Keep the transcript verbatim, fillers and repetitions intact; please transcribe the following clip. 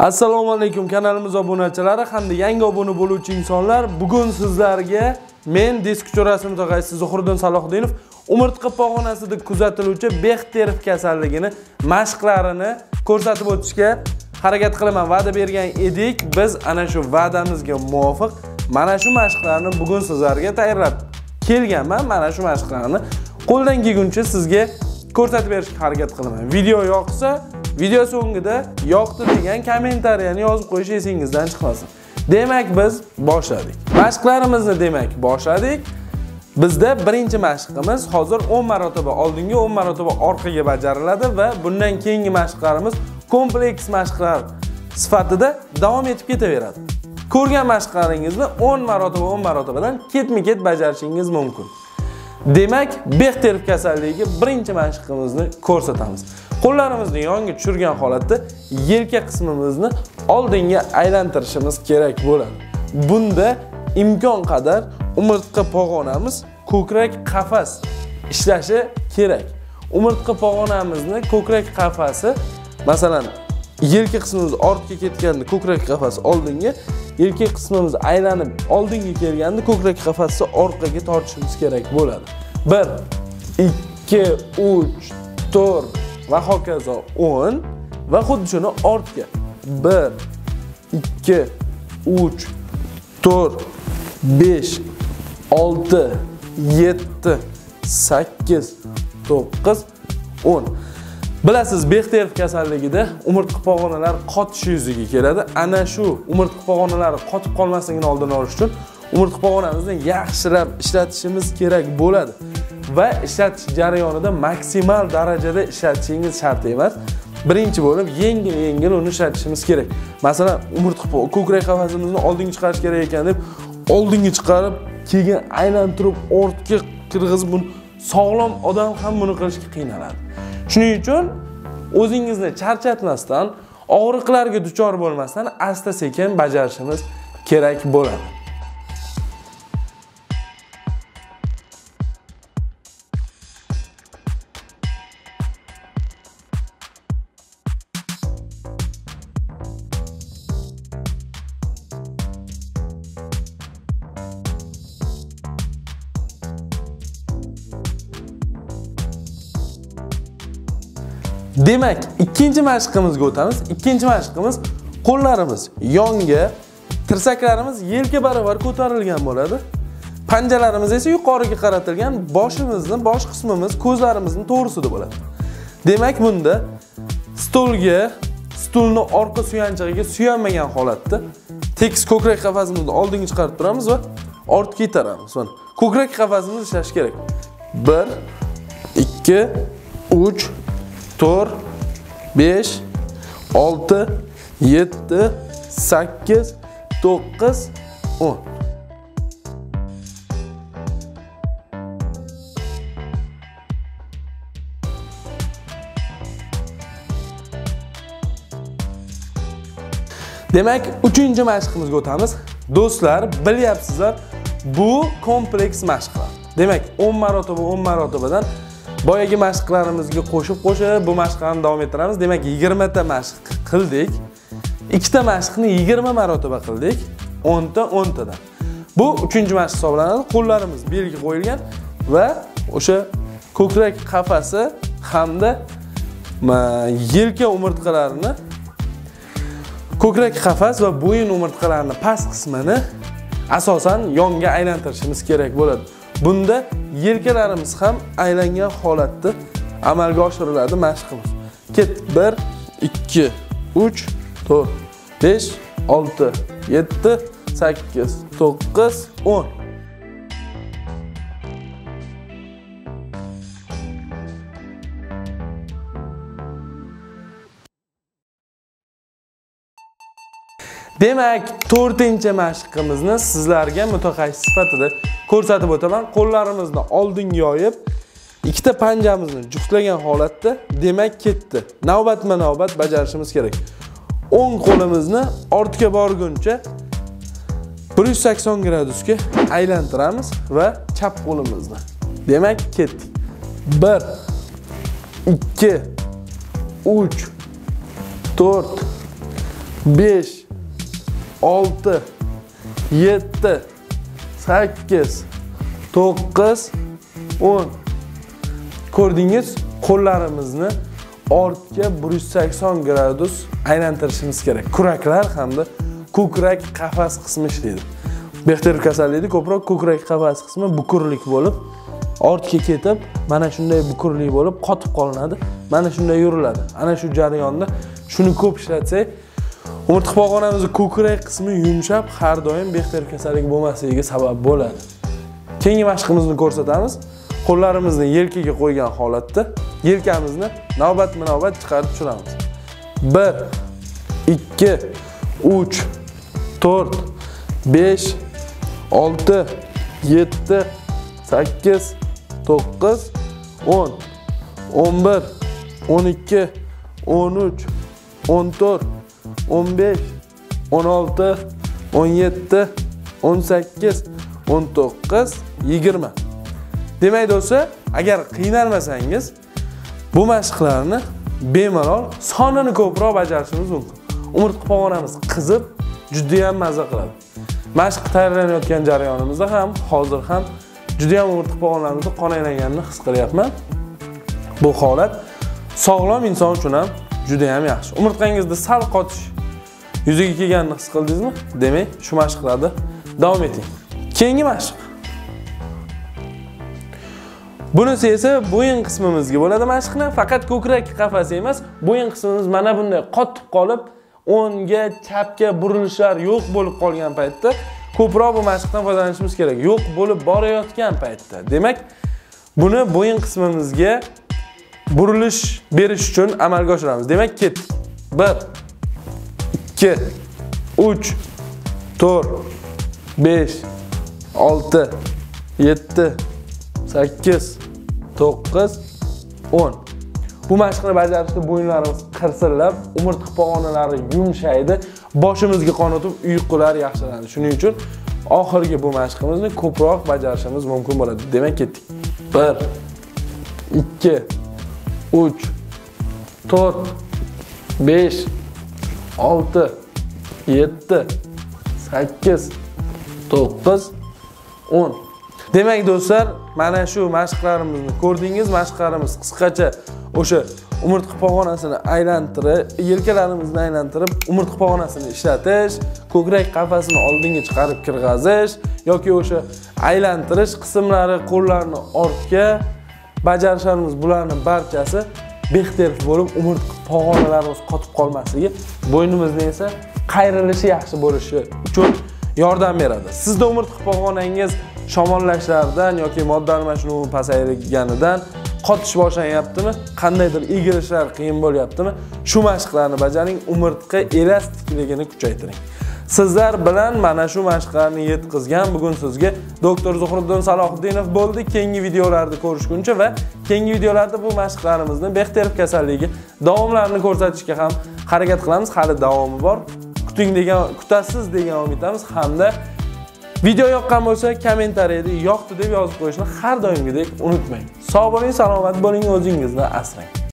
Assalomu alaykum kanalimiz obunachilari hamda yangi obuna bo'luvchi insonlar. Bugun sizlarga men disk uchorasi mutaxassisi Zuhriddin Salohdinov umurtqa pog'onasida kuzatiluvchi Bechterev kasalligini mashqlarini ko'rsatib o'tishga harakat qilaman. Va'da bergan edik. Biz ana shu va'damizga muvofiq mana shu mashqlarni bugun sizlarga tayyorlab kelganman. Mana shu mashqlarni qo'ldan kelguncha sizga ko'rsatib berishga harakat qilaman. Video yoqsa, video so'ngida yoqdi degan kommentariyani yozib qo'yish esingizdan chiqmasin. Demak, biz boshladik. Mashqlarimizni demak boshladik. Bizda birinchi mashqimiz hozir o'n marotaba oldinga, o'n marotaba orqaga bajariladi va bundan keyingi mashqlarimiz kompleks mashqlar sifatida davom etib ketaveradi. Ko'rgan mashqlaringizni o'n marotaba o'n marotabadan ketma-ket bajarishingiz mumkin. Demak, Bechterev kasalligiga birinchi mashqimizni ko'rsatamiz. Qo'llarimizni yonga tushirgan holatda yelka qismimizni oldinga aylantirishimiz kerak bo'ladi. Bunda imkon qadar umurtqa pog'onamiz ko'krak qafas ishlashi kerak. Umurtqa pog'onamizni ko'krak qafasi, masalan, yelka qismimiz ortga ketganda ko'krak qafasi oldinga, yelka qismimiz aylanib oldinga kelganda ko'krak qafasi orqaga tortishimiz kerak bo'ladi. bir, ikki, uch, to'rt va hokazo o'n va xuddi shuni ortga. bir, ikki, uch, to'rt, besh, olti, yetti, sakkiz, to'qqiz, o'n. Bilasiz, Bechterev kasalligida umurtqa pog'onalari qotish yuziga keladi. Ana shu umurtqa pog'onalari qotib qolmasligini oldini olish uchun umurtqa pog'onamizni yaxshilab ishlatishimiz kerak bo'ladi. Va ishlatish jarayonida maksimal darajada ishlatishingiz shart emas. Birinchi bo'lib yengil-yengil uni ishlatishimiz kerak. Masalan, umurtqa ko'krak qafasimizni oldinga chiqarish kerak ekan deb oldinga chiqarib, keyin aylantirib ortga kirgizib, buni sog'lom odam ham buni qilishga qiynaladi. Shuning uchun o'zingizni charchatmasdan, og'riqlarga duchor bo'lmasdan asta-sekin bajarishimiz kerak bo'ladi. Demak, ikkinchi mashqimizga o'tamiz. Ikkinchi mashqimiz qo'llarimiz yonga, tirsaklarimiz yelka barobar ko'tarilgan bo'ladi. Panjalarimiz esa yuqoriga qaratilgan, boshimizni, bosh qismimiz, ko'zlarimizning to'g'risida bo'ladi. Demak, bunda stolga, stulni orqa suyanchig'iga suyanmagan holatda tekis ko'krak qafasimizni oldinga chiqarib turamiz va ortga itaramiz. Mana ko'krak qafasimiz ishlashi kerak. bir, ikki, uch, to'rt, besh, olti, yetti, sakkiz, to'qqiz, o'n. Demak, uchinchi mashqimizga o'tamiz. Do'stlar, bilyapsizlar, bu kompleks mashqlar. Demak, o'n marotaba o'n marotabadan boyagi mashqlarimizga qo'shib-qo'shib bu mashqlarni davom ettiramiz. Demak, yigirma ta mashq qildik. ikkita mashqni yigirma marotaba qildik. o'n ta o'n tadan. Bu uchinchi mashq hisoblanadi. Qo'llarimiz belga qo'yilgan va o'sha ko'krak qafasi hamda yelka umurtqalarini, ko'krak qafas va bo'yin umurtqalarini past qismini asosan yonga aylantirishimiz kerak bo'ladi. Bunda yelkalarimiz ham aylangan holatda amalga oshiriladi mashqimiz. Ket bir, ikki, uch, to'rt, besh, olti, yetti, sakkiz, to'qqiz, o'n. Demak, to'rtinchi mashqimizni sizlarga mutaxassis sifatida ko'rsatib o'taman. Qo'llarimizni oldinga yoyib, ikkita panjamizni juftlagan holatda, demak, ketdi. Navbatma-navbat bajarishimiz kerak. O'ng qo'limizni ortga borguncha bir yuz sakson gradusga aylantiramiz va chap qo'limizni. Demak, ketdik. bir, ikki, uch, to'rt, besh, olti, yetti, sakkiz, to'qqiz, o'n. Ko'rdingiz, qo'llarimizni ortga bir yuz sakson gradus aylantirishimiz kerak. Kuraklar hamda ko'krak qafas qismi ishlaydi. Bexter kasalligida ko'proq ko'krak qafas qismi bukurlik bo'lib, ortga ketib, mana shunday bukurlik bo'lib qotib qolinadi. Mana shunday yuriladi. Ana shu jarayonda shuni ko'p ishlatsak, umurtqa pog'onamizning ko'krak qismi yumshab, har doim Bexter kasalligi bo'lmasligiga sabab bo'ladi. Keyingi mashqimizni ko'rsatamiz. Qo'llarimizni yelkaga qo'ygan holatda yelkamizni navbatma-navbat chiqarib tushiramiz. bir, ikki, uch, to'rt, besh, olti, yetti, sakkiz, to'qqiz, o'n, o'n bir, o'n ikki, o'n uch, o'n to'rt, o'n besh, o'n olti, o'n yetti, o'n sakkiz, o'n to'qqiz, yigirma. Demak do'stlar, agar qiynalmasangiz, bu mashqlarni bemalol sonini ko'proq bajarishimiz mumkin. Umurtqa pog'onamiz qizib, juda ham mazza qiladi. Mashq tayyorlanayotgan jarayonimizda ham, hozir ham juda ham umurtqa pog'onlarimizda qon aylanganini his qilyapman. Bu holat sog'lom inson uchun ham juda ham yaxshi. Umurtqangizda sal qotish yuzaga kelganini his qildingizmi? Demak, shu mashqlarda davom eting. Keyingi mashq. Bunisi esa bo'yin qismimizga bo'ladi mashqni, faqat ko'krak qafasi emas, bo'yin qismimiz mana bunday qotib qolib, o'ngga, chapga burilishlar yo'q bo'lib qolgan paytda ko'proq bu mashqdan foydalanishimiz kerak. Yo'q bo'lib borayotgan paytda. Demak, buni bo'yin qismimizga burilish berish uchun amalga oshiramiz. Demak, ketdik. bir, ikki, uch, to'rt, besh, olti, yetti, sakkiz, to'qqiz, o'n. Bu mashqni bajarishda bo'yinlarimiz qirsillab, umurtqa pog'onalari yumshaydi, boshimizga qon o'tib, uyqular yaxshilanadi. Shuning uchun oxirgi bu mashqimizni ko'proq bajarishimiz mumkin bo'ladi. Demak, ketdik. bir, ikki, uch, to'rt, besh, olti, yetti, sakkiz, to'qqiz, o'n. Demak do'stlar, mana shu mashqlarimizni ko'rdingiz. Mashqlarimiz qisqacha o'sha umurtqa pog'onasini aylantirib, yelkalarimizni aylantirib, umurtqa pog'onasini ishlatish, ko'krak qafasini oldinga chiqarib kirg'azish yoki o'sha aylantirish qismlari, qo'llarni ortga bajarishlarimiz, bularning barchasi Bexter bo'lib, umurtqa pog'onalarimiz qotib qolmasligi, bo'ynimizni esa qayrilishi yaxshi bo'lishi uchun yordam beradi. Sizda umurtqa pog'onangiz shamollashlardan yoki modda almashinuvi pasayganidan qotish boshlanyaptimi? Qandaydir egilishlar qiyin bo'lyaptimi? Shu mashqlarni bajaring, umurtqa elastikligini kuchaytiring. Sizlar bilan mana shu mashqlarni yetkazgan bugun sizga doktor Zuhriddin Salohiddinov bo'ldi. Keyingi videolarda ko'rishguncha va keyingi videolarda bu mashqlarimizni Bexter kasalligiga davomlarini ko'rsatishga ham harakat qilamiz. Hali davomi bor. Kuting degan, kutasiz degan umidamiz hamda video yoqqan bo'lsa, kommentariyada yoqdi deb yozib qo'yishni har doimgidek unutmang. Sog' bo'ling, salomat bo'ling, o'zingizni asrang.